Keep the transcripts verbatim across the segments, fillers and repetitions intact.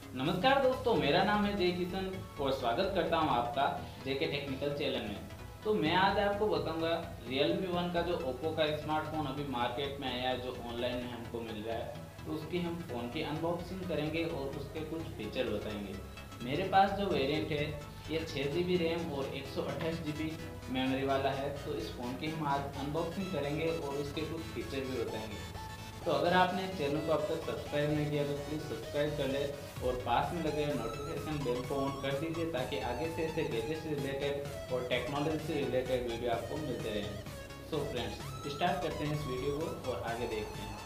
नमस्कार दोस्तों, मेरा नाम है जय किशन और स्वागत करता हूं आपका जेके टेक्निकल चैनल में। तो मैं आज आपको बताऊंगा Realme वन का जो ओप्पो का स्मार्टफोन अभी मार्केट में आया है, जो ऑनलाइन में हमको मिल रहा है। तो उसकी हम फ़ोन की अनबॉक्सिंग करेंगे और उसके कुछ फीचर बताएंगे। मेरे पास जो वेरिएंट है ये छः जी बी रैम और एक सौ अट्ठाईस जी बी मेमोरी वाला है। तो इस फ़ोन की हम आज अनबॉक्सिंग करेंगे और उसके कुछ फीचर भी बताएंगे। तो अगर आपने चैनल को अब तक सब्सक्राइब नहीं किया तो प्लीज़ सब्सक्राइब कर ले और पास में लगे नोटिफिकेशन बेल को ऑन कर दीजिए, ताकि आगे से ऐसे गैजेट से रिलेटेड और टेक्नोलॉजी से रिलेटेड वीडियो आपको मिलते रहें। सो फ्रेंड्स, स्टार्ट करते हैं इस वीडियो को और आगे देखते हैं।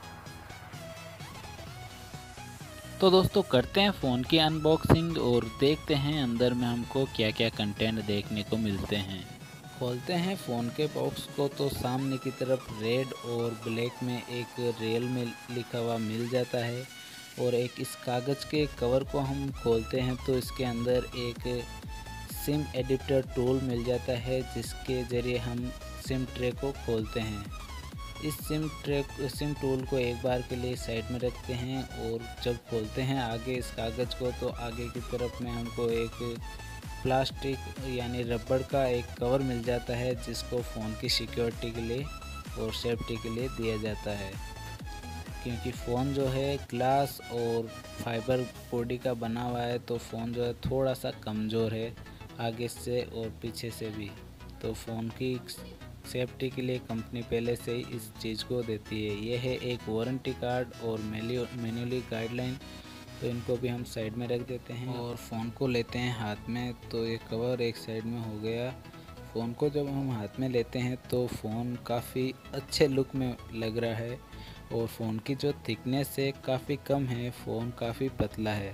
तो दोस्तों करते हैं फ़ोन की अनबॉक्सिंग और देखते हैं अंदर में हमको क्या क्या कंटेंट देखने को मिलते हैं। खोलते हैं फ़ोन के बॉक्स को तो सामने की तरफ रेड और ब्लैक में एक Realme लिखा हुआ मिल जाता है, और एक इस कागज़ के कवर को हम खोलते हैं तो इसके अंदर एक सिम एडिप्टर टूल मिल जाता है, जिसके ज़रिए हम सिम ट्रे को खोलते हैं। इस सिम ट्रैक सिम टूल को एक बार के लिए साइड में रखते हैं, और जब खोलते हैं आगे इस कागज़ को तो आगे की तरफ में हमको एक प्लास्टिक यानी रबड़ का एक कवर मिल जाता है, जिसको फ़ोन की सिक्योरिटी के लिए और सेफ्टी के लिए दिया जाता है। क्योंकि फ़ोन जो है ग्लास और फाइबर बॉडी का बना हुआ है, तो फ़ोन जो है थोड़ा सा कमज़ोर है आगे से और पीछे से भी। तो फ़ोन की सेफ्टी के लिए कंपनी पहले से ही इस चीज़ को देती है। यह है एक वारंटी कार्ड और मैन्युअली गाइडलाइन, तो इनको भी हम साइड में रख देते हैं और फ़ोन को लेते हैं हाथ में। तो ये कवर एक साइड में हो गया। फ़ोन को जब हम हाथ में लेते हैं तो फ़ोन काफ़ी अच्छे लुक में लग रहा है, और फ़ोन की जो थिकनेस है काफ़ी कम है, फ़ोन काफ़ी पतला है।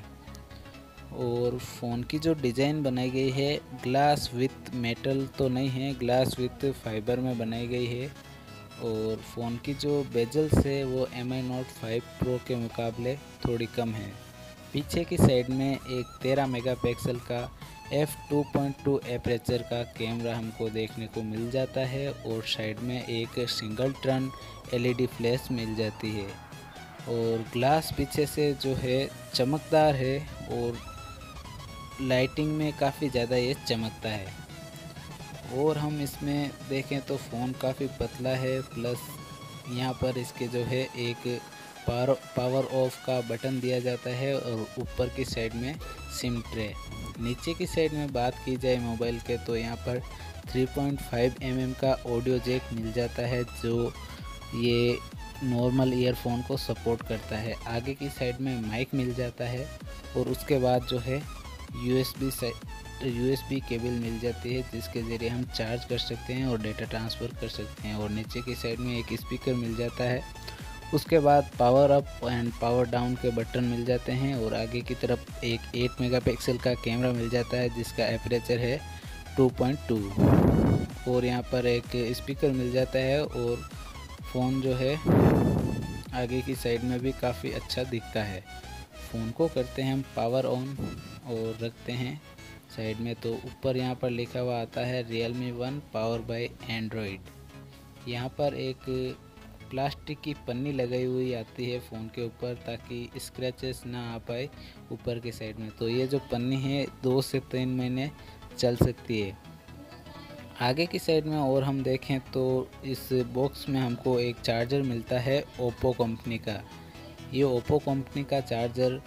और फ़ोन की जो डिज़ाइन बनाई गई है ग्लास विथ मेटल तो नहीं है, ग्लास विथ फाइबर में बनाई गई है। और फ़ोन की जो बेजल्स है वो M I note five pro के मुकाबले थोड़ी कम है। पीछे की साइड में एक तेरह मेगापिक्सल का F two point two aperture का कैमरा हमको देखने को मिल जाता है, और साइड में एक single turn L E D flash मिल जाती है। और ग्लास पीछे से जो है चमकदार है, और लाइटिंग में काफ़ी ज़्यादा ये चमकता है। और हम इसमें देखें तो फ़ोन काफ़ी पतला है, प्लस यहाँ पर इसके जो है एक पावर पावर ऑफ का बटन दिया जाता है, और ऊपर की साइड में सिम ट्रे। नीचे की साइड में बात की जाए मोबाइल के तो यहाँ पर three point five M M का ऑडियो जैक मिल जाता है, जो ये नॉर्मल ईयरफोन को सपोर्ट करता है। आगे की साइड में माइक मिल जाता है, और उसके बाद जो है यूएसबी यूएसबी केबल मिल जाती है, जिसके ज़रिए हम चार्ज कर सकते हैं और डेटा ट्रांसफ़र कर सकते हैं। और नीचे की साइड में एक स्पीकर मिल जाता है। उसके बाद power up and power down के बटन मिल जाते हैं, और आगे की तरफ एक एट मेगापिक्सल का कैमरा मिल जाता है, जिसका एपरेचर है टू पॉइंट टू। और यहाँ पर एक स्पीकर मिल जाता है, और फ़ोन जो है आगे की साइड में भी काफ़ी अच्छा दिखता है। फ़ोन को करते हैं हम पावर ऑन और रखते हैं साइड में। तो ऊपर यहाँ पर लिखा हुआ आता है Realme one power by Android. यहाँ पर एक प्लास्टिक की पन्नी लगाई हुई आती है फ़ोन के ऊपर, ताकि स्क्रैचेस ना आ पाए ऊपर की साइड में। तो ये जो पन्नी है दो से तीन महीने चल सकती है। आगे की साइड में और हम देखें तो इस बॉक्स में हमको एक चार्जर मिलता है ओप्पो कंपनी का। ये ओप्पो कंपनी का चार्जर,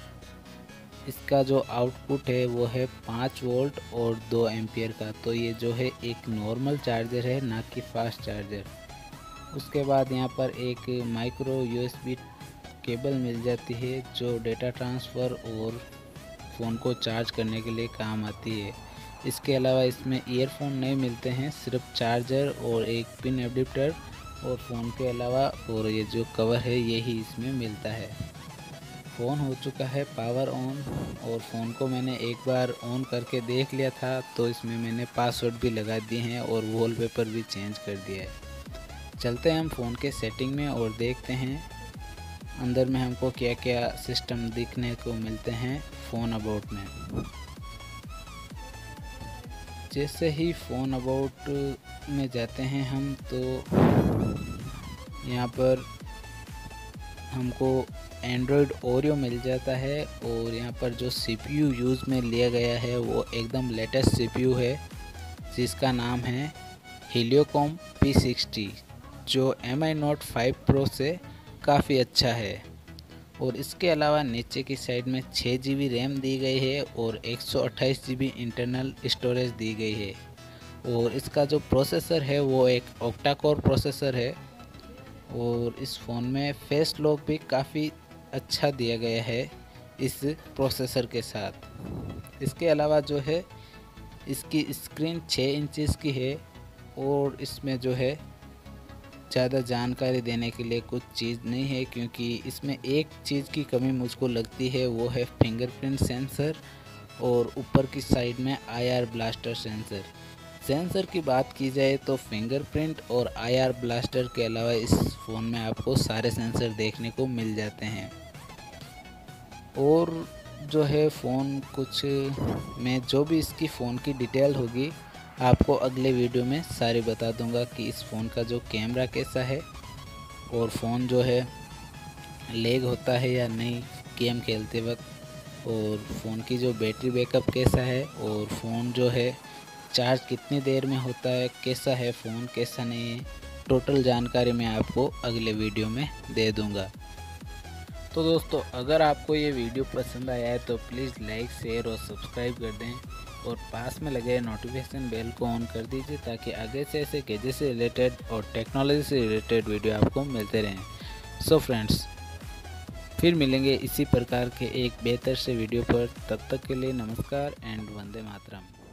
इसका जो आउटपुट है वो है पाँच वोल्ट और दो एम्पियर का। तो ये जो है एक नॉर्मल चार्जर है, ना कि फास्ट चार्जर। उसके बाद यहाँ पर एक माइक्रो यूएसबी केबल मिल जाती है, जो डेटा ट्रांसफ़र और फ़ोन को चार्ज करने के लिए काम आती है। इसके अलावा इसमें ईयरफोन नहीं मिलते हैं, सिर्फ चार्जर और एक पिन एडाप्टर और फ़ोन के अलावा और ये जो कवर है यही इसमें मिलता है। फ़ोन हो चुका है पावर ऑन, और फ़ोन को मैंने एक बार ऑन करके देख लिया था, तो इसमें मैंने पासवर्ड भी लगा दिए हैं और वॉलपेपर भी चेंज कर दिया है। चलते हैं हम फ़ोन के सेटिंग में और देखते हैं अंदर में हमको क्या क्या सिस्टम दिखने को मिलते हैं फ़ोन अबाउट में। जैसे ही फ़ोन अबाउट में जाते हैं हम, तो यहाँ पर हमको एंड्रॉयड ओरियो मिल जाता है। और यहाँ पर जो सीपीयू यूज़ में लिया गया है वो एकदम लेटेस्ट सीपीयू है जिसका नाम है हीलियोकॉम पी सिक्सटी, जो M I note five pro से काफ़ी अच्छा है। और इसके अलावा नीचे की साइड में छः जी बी रैम दी गई है और एक सौ अट्ठाईस जी बी इंटरनल स्टोरेज दी गई है। और इसका जो प्रोसेसर है वो एक ऑक्टा कोर प्रोसेसर है। और इस फ़ोन में फेस लॉक भी काफ़ी अच्छा दिया गया है इस प्रोसेसर के साथ। इसके अलावा जो है इसकी स्क्रीन छः इंचेस की है और इसमें जो है ज़्यादा जानकारी देने के लिए कुछ चीज़ नहीं है, क्योंकि इसमें एक चीज़ की कमी मुझको लगती है, वो है फिंगरप्रिंट सेंसर और ऊपर की साइड में I R blaster sensor. Sensor की बात की जाए तो फिंगरप्रिंट और आई आर ब्लास्टर के अलावा इस फ़ोन में आपको सारे सेंसर देखने को मिल जाते हैं। और जो है फ़ोन कुछ मैं जो भी इसकी फ़ोन की डिटेल होगी आपको अगले वीडियो में सारी बता दूंगा कि इस फ़ोन का जो कैमरा कैसा है और फ़ोन जो है लैग होता है या नहीं गेम खेलते वक्त, और फ़ोन की जो बैटरी बैकअप कैसा है, और फ़ोन जो है चार्ज कितनी देर में होता है, कैसा है फ़ोन कैसा नहीं है, टोटल जानकारी मैं आपको अगले वीडियो में दे दूंगा। तो दोस्तों अगर आपको ये वीडियो पसंद आया है तो प्लीज़ लाइक शेयर और सब्सक्राइब कर दें और पास में लगे नोटिफिकेशन बेल को ऑन कर दीजिए ताकि आगे से ऐसे गैजेट से रिलेटेड और टेक्नोलॉजी से रिलेटेड वीडियो आपको मिलते रहें। सो फ्रेंड्स, फिर मिलेंगे इसी प्रकार के एक बेहतर से वीडियो पर। तब तक के लिए नमस्कार एंड वंदे मातरम।